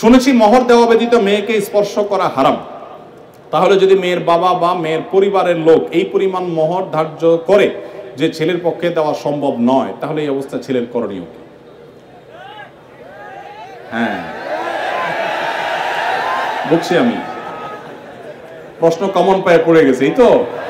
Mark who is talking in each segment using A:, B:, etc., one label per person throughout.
A: শুনেছি মোহর দেওয়া ব্যতীত মেয়েকে স্পর্শ করা হারাম। তাহলে যদি মেয়ের বাবা বা মেয়ের পরিবারের লোক এই পরিমাণ মোহর ধার্য করে যে ছেলের পক্ষে দেওয়া সম্ভব নয়, তাহলে এই অবস্থা ছেলের করণীয় কি? হ্যাঁ, বুঝছি আমি, প্রশ্ন কমন পায়ে পড়ে গেছে, এই তো।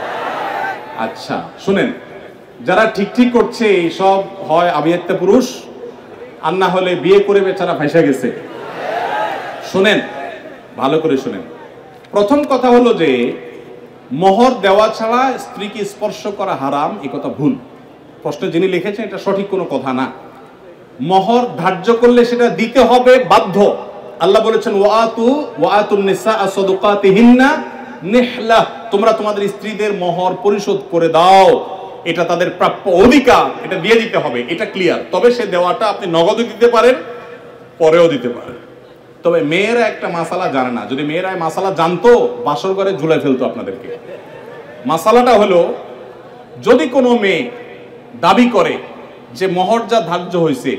A: আচ্ছা শুনেন, যারা ঠিক ঠিক করছে এইসব হয় আবিয়াত্তা পুরুষ, আর না হলে বিয়ে করে বেচারা ফাঁসা গেছে। শুনেন, ভালো করে শুনেন। প্রথম কথা হলো যে মোহর দেওয়া ছাড়া স্ত্রীকে স্পর্শ করা হারাম, এই কথা ভুল। প্রশ্নে যিনি লিখেছেন এটা সঠিক কোনো কথা না। মোহর ধার্য করলে সেটা দিতে হবে বাধ্য। আল্লাহ বলেছেন ওয়াতুন নিসা সাদুকাতিহিন্না নিহলা, তোমরা তোমাদের স্ত্রীদের মোহর পরিশোধ করে দাও, এটা তাদের প্রাপ্য অধিকার, এটা দিয়ে দিতে হবে, এটা ক্লিয়ার। তবে সে দেওয়াটা আপনি নগদও দিতে পারেন, পরেও দিতে পারেন। তবে মেয়েরা একটা মাসালা জানে না। যদি মেয়েরা মাসালা জানতো, বাসর ঘরে ঝুলাই ফেলতো আপনাদেরকে। মাসালাটা হলো, যদি কোনো মেয়ে দাবি করে যে মোহর যা ধার্য হয়েছে,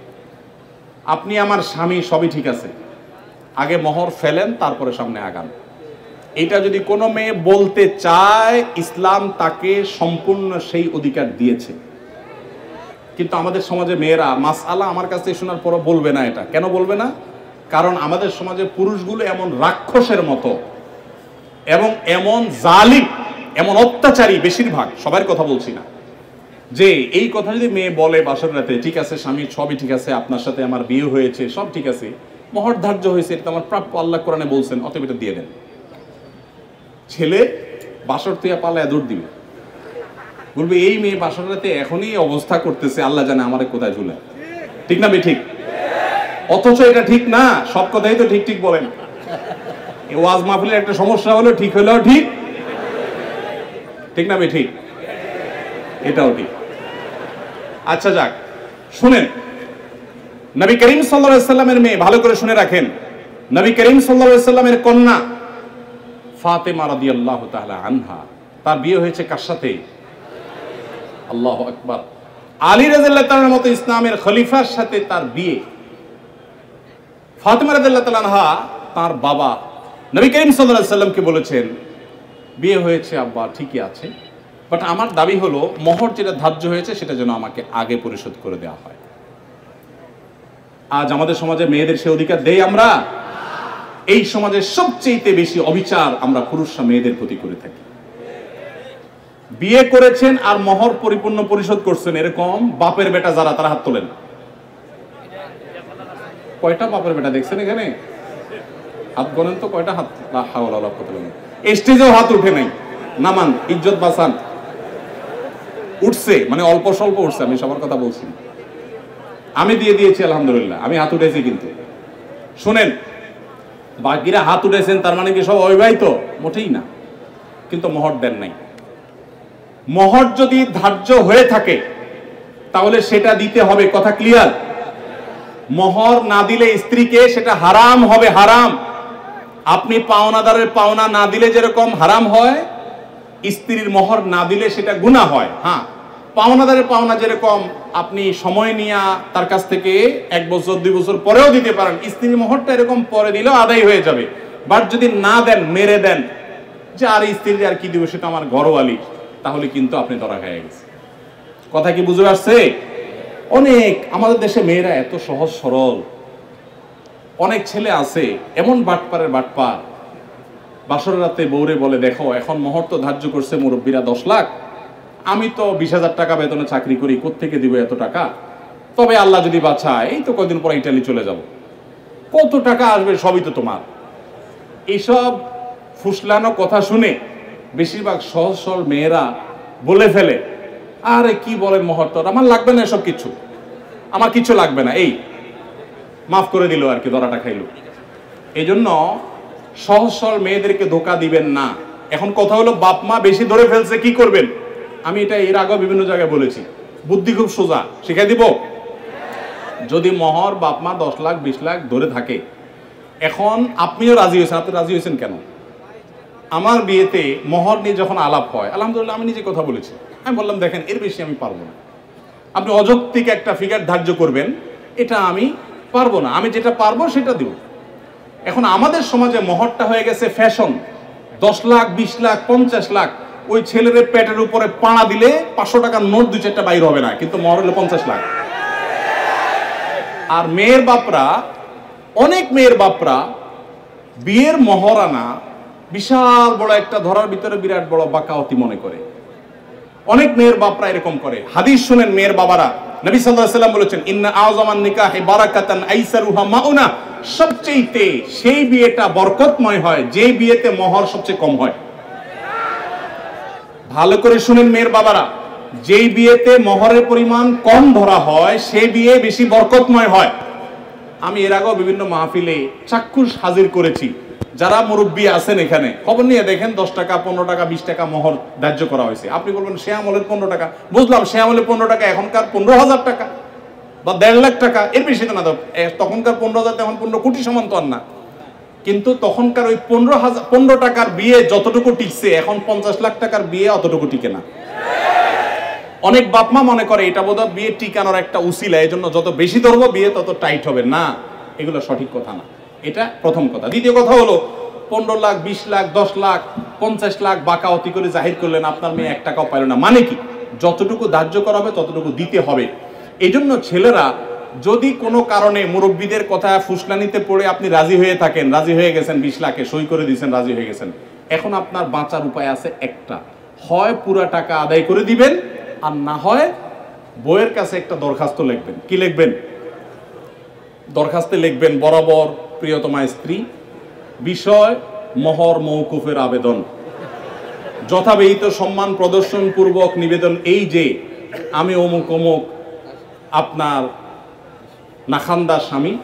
A: আপনি আমার স্বামী, সবই ঠিক আছে, আগে মোহর ফেলেন তারপরে সামনে আগান, এটা যদি কোনো মেয়ে বলতে চায়, ইসলাম তাকে সম্পূর্ণ সেই অধিকার দিয়েছে। কিন্তু আমাদের সমাজে মেয়েরা মাসআলা আমার কাছে শোনার পরও বলবে না। এটা কেন বলবে না? কারণ আমাদের সমাজে পুরুষগুলো এমন রাক্ষসের মতো এবং এমন জালিম, এমন অত্যাচারী, বেশিরভাগ, সবার কথা বলছি না, যে এই কথা যদি মেয়ে বলে বাসর রাতে, ঠিক আছে স্বামী, সবই ঠিক আছে, আপনার সাথে আমার বিয়ে হয়েছে, সব ঠিক আছে, মোহর ধার্য হয়েছে, এটা আমার প্রাপ্য, আল্লাহ কোরআনে বলছেন, অতএব এটা দিয়ে দেন। ছেলে বাসর থেকে পালায় দৌড় দিবে, বলবে এই মেয়ে বাসর রাতে এখনই অবস্থা করতেছে, আল্লাহ জানে আমারে কোথায় ঝুলে। ঠিক না? ঠিক। অথচ এটা ঠিক না। সব কথাই তো ঠিক ঠিক বলেন। এই ওয়াজ মাহফিলের একটা সমস্যা হলো, ঠিক হলেও ঠিক, ঠিক না? ঠিক, এটাও ঠিক। আচ্ছা যাক, শুনেন, নবী করিম সাল্লাল্লাহু আলাইহি সাল্লামের মেয়ে, ভালো করে শুনে রাখেন, নবী করিম সাল্লাল্লাহু আলাইহি সাল্লামের কন্যা ফাতেমা রাদিয়াল্লাহু তাআলা আনহা, তার বিয়ে হয়েছে কার সাথে? আল্লাহু আকবার, আলী রাদিয়াল্লাহু তাআলার মতো ইসলামের খলিফার সাথে তার বিয়ে। ফাতেমা রাদিয়াল্লাহু তাআলা আনহা তার বাবা নবী করিম সাল্লাল্লাহু আলাইহি সাল্লামকে বলেছেন, বিয়ে হয়েছে আব্বা, ঠিকই আছে, বাট আমার দাবি হলো মোহর যেটা ধার্য হয়েছে সেটা যেন আমাকে আগে পরিশোধ করে দেওয়া হয়। আজ আমাদের সমাজে মেয়েদের সে অধিকার দেই আমরা? এই সমাজের সবচেয়ে বেশি অবিচার আমরা পুরুষরা মেয়েদের প্রতি করে থাকি। বিয়ে করেছেন আর মোহর পরিপূর্ণ পরিশোধ করছেন, এরকম বাপের বেটা যারা, তারা হাত তোলেন। কয়টা বাপের বেটা দেখছেন এখানে? হাত গণেন তো, কয়টা হাত? স্টেজেও হাত উঠে নাই, নামান, ইজ্জত বাঁচান। উঠছে মানে অল্প স্বল্প উঠছে, আমি সবার কথা বলছি। আমি দিয়ে দিয়েছি আলহামদুলিল্লাহ, আমি হাত উঠেছি। কিন্তু শুনেন, বাকিরা হাত উঠেছেন তার মানে কি সব অবিবাহিত? মোটেই না। কিন্তু মোহর দেন নাই। মোহর যদি ধার্য হয়ে থাকে তাহলে সেটা দিতে হবে, কথা ক্লিয়ার? মোহর না দিলে স্ত্রীকে সেটা হারাম হবে, হারাম। আপনি পাওনাদারের পাওনা না দিলে যেরকম হারাম হয়, স্ত্রীর মোহর না দিলে সেটা গুনাহ হয়। হ্যাঁ, পাওনাদারের পাওনা যেরকম আপনি সময় নিয়ে তার কাছ থেকে 1 বছর 2 বছর পরেও দিতে পারেন, স্ত্রীর মোহরটা এরকম পরে দিলেও আদায় হয়ে যাবে। বাট যদি না দেন, মেরে দেন, যে আর স্ত্রীর আর কি দিব, সেটা আমার ঘরওয়ালি, তাহলে কিন্তু আপনি ধরা খেয়ে গেছে। কথা কি বুঝে আসছে? অনেক আমাদের দেশে মেয়েরা এত সহজ সরল। অনেক ছেলে আছে এমন বাটপারের বাটপার, বাসর রাতে বউরে বলে, দেখো এখন মোহর তো ধার্য করছে মুরব্বীরা 10 লাখ, আমি তো 20,000 টাকা বেতনে চাকরি করি, কোত্থেকে দিব এত টাকা? তবে আল্লাহ যদি বাঁচায়, এই তো কদিন পরে ইটালি চলে যাব, কত টাকা আসবে, সবই তো তোমার। এইসব ফুসলানো কথা শুনে বেশিরভাগ সহজ সরল মেয়েরা বলে ফেলে, আরে কি বলেন, মোহর তো আমার লাগবে না, এসব কিছু আমার কিছু লাগবে না, এই মাফ করে দিল আর কি, ধরাটা খাইলো। এই জন্য সহজ সরল মেয়েদেরকে ধোকা দিবেন না। এখন কথা হলো, বাপ মা বেশি ধরে ফেলছে, কি করবেন? আমি এটা এর আগেও বিভিন্ন জায়গায় বলেছি, বুদ্ধি খুব সোজা, শিখাই দিব। যদি মোহর বাপ মা 10 লাখ 20 লাখ ধরে থাকে, এখন আপনিও রাজি হয়েছেন, আপনি রাজি হয়েছেন কেন? আমার বিয়েতে মোহর নিয়ে যখন আলাপ হয়, আলহামদুলিল্লাহ আমি নিজে কথা বলেছি, আমি বললাম দেখেন এর বেশি আমি পারবো না, আপনি অযৌক্তিক একটা ফিগার ধার্য করবেন, এটা আমি পারবো না, আমি যেটা পারবো সেটা দিব। এখন আমাদের সমাজে মহরটা হয়ে গেছে ফ্যাশন। 10 লাখ, 20 লাখ, 50 লাখ, ওই ছেলের পেটের উপরে পাড়া দিলে 500 টাকার নোট 2-4টা বাইর হবে না, কিন্তু মহর হলো 50 লাখ। আর মেয়ের বাপরা, অনেক মেয়ের বাপরা বিয়ের মহরানা বিশাল বড় একটা ধরার ভিতরে বিরাট বড় বাকাওয়াতি মনে করে। অনেক মেয়ের বাপরা এরকম করে। হাদিস শুনেন মেয়ের বাবারা, নবী সাল্লাল্লাহু আলাইহি ওয়াসাল্লাম বলেছেন, ইন্না আযমান নিকাহি বারাকাতান আইসারুহা মাউনা, সবচেয়ে সেই বিয়েটা বরকতময় হয় যে বিয়েতে মহর সবচেয়ে কম হয়। ভালো করে শুনেন মেয়ের বাবারা, যেই বিয়েতে মহরের পরিমাণ কম ধরা হয় সেই বিয়ে বেশি বরকতময় হয়। আমি এর আগেও বিভিন্ন মাহফিলে চাক্ষুষ হাজির করেছি। যারা মুরব্বী আছেন এখানে, খবর নিয়ে দেখেন 10 টাকা, 15 টাকা, 20 টাকা মহর ধার্য করা হয়েছে। আপনি বলবেন সে আমলের 15 টাকা, বুঝলাম সে আমলের 15 টাকা, এখনকার 15,000 টাকা বা 1.5 লাখ টাকা, এর বেশি তো না। তখনকার 15,000 এখন 15 কোটি সমান তো আর না। কিন্তু তখনকার ওই 15 টাকার বিয়ে যতটুকু টিকছে, এখন 50 লাখ টাকার বিয়ে অতটুকু টিকে না। অনেক বাপমা মনে করে এটা বোধহয় বিয়ে টিকানোর একটা উসিলা, এই জন্য যত বেশি ধরবো বিয়ে তত টাইট হবে। না, এগুলো সঠিক কথা না। এটা প্রথম কথা। দ্বিতীয় কথা হলো 15 লাখ, 20 লাখ, 10 লাখ, 50 লাখ বাকাওয়াতি করে জাহির করলেন, আপনার মেয়ে 1 টাকাও পাইল না। মানে কি? যতটুকু ধার্য করা হবে ততটুকু দিতে হবে। এই জন্য ছেলেরা যদি কোনো কারণে মুরব্বীদের কথা ফুসলানিতে পড়ে আপনি রাজি হয়ে থাকেন, রাজি হয়ে গেছেন 20 লাখে, সই করে দিয়েছেন, রাজি হয়ে গেছেন, এখন আপনার বাঁচার উপায় আছে একটা, হয় পুরা টাকা আদায় করে দিবেন, আর না হয় বইয়ের কাছে একটা দরখাস্ত লিখবেন। কি লিখবেন? দরখাস্তে লিখবেন, বরাবর প্রিয়তমা স্ত্রী, বিষয় মোহর মওকুফের আবেদন, যথাবিহিত সম্মান প্রদর্শন পূর্বক নিবেদন এই যে আমি অমুক অমুক আপনার নাখান্দার স্বামী,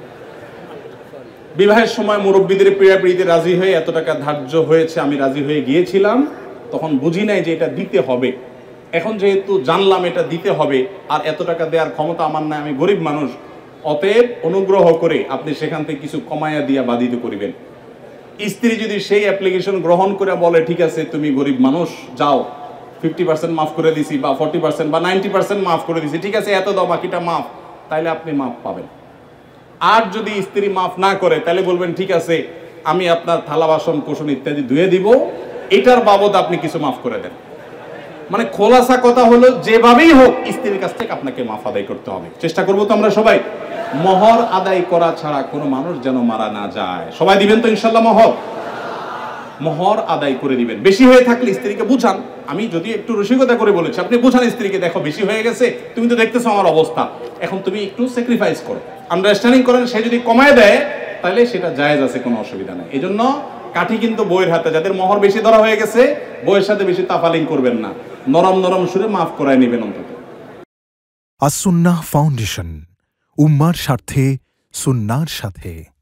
A: বিবাহের সময় মুরব্বীদের পীড়াপিড়িতে রাজি হয়ে এত টাকা ধার্য হয়েছে, আমি রাজি হয়ে গিয়েছিলাম, তখন বুঝি নাই যে এটা দিতে হবে। এখন যেহেতু জানলাম এটা দিতে হবে, আর এত টাকা দেওয়ার ক্ষমতা আমার নাই, আমি গরিব মানুষ, অতএব অনুগ্রহ করে আপনি সেখান থেকে কিছু কমাইয়া দিয়া বাধিত করিবেন। স্ত্রী যদি সেই অ্যাপ্লিকেশন গ্রহণ করে বলে ঠিক আছে তুমি গরিব মানুষ, যাও 50% মাফ করে দিছি, বা 40% বা 90% মাফ করে দিছি, ঠিক আছে এত দাও, বাকিটা মাফ, তাইলে আপনি মাফ পাবেন। আর যদি স্ত্রী মাফ না করে, তাহলে বলবেন ঠিক আছে আমি আপনার থালা বাসন কোসন ইত্যাদি ধুয়ে দিব, এটার বাবদ আপনি কিছু মাফ করে দেন। মানে খোলাসা কথা হলো যেভাবেই হোক স্ত্রীর কাছ থেকে আপনাকে মাফ আদায় করতে হবে। চেষ্টা করবো তো আমরা সবাই। মোহর আদায় করা ছাড়া কোনো মানুষ যেন মারা না যায়। সবাই দিবেন তো ইনশাল্লাহ মোহর? মোহর আদায় করে দিবেন। বেশি হয়ে থাকলে স্ত্রীকে বুঝান। আমি যদি একটু রসিকতা করে বলেছি, আপনি বুঝান স্ত্রীকে, দেখো বেশি হয়ে গেছে, তুমি তো দেখতেছো আমার অবস্থা, এখন তুমি একটু স্যাক্রিফাইস করো, আন্ডারস্ট্যান্ডিং করেন। সে যদি কমায় দেয় তাহলে সেটা জায়েজ আছে, কোনো অসুবিধা নেই। এই জন্য কাঠি কিন্তু বইয়ের হাতে। যাদের মোহর বেশি ধরা হয়ে গেছে, বইয়ের সাথে বেশি তাফালিং করবেন না, নরম নরম সুরে মাফ করায় নেবেন অন্তত।
B: আস-সুন্নাহ ফাউন্ডেশন, উম্মার স্বার্থে সুন্নাহর সাথে।